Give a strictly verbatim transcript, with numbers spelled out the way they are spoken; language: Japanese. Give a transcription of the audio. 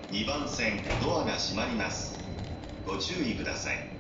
にばん線ドアが閉まります。ご注意ください。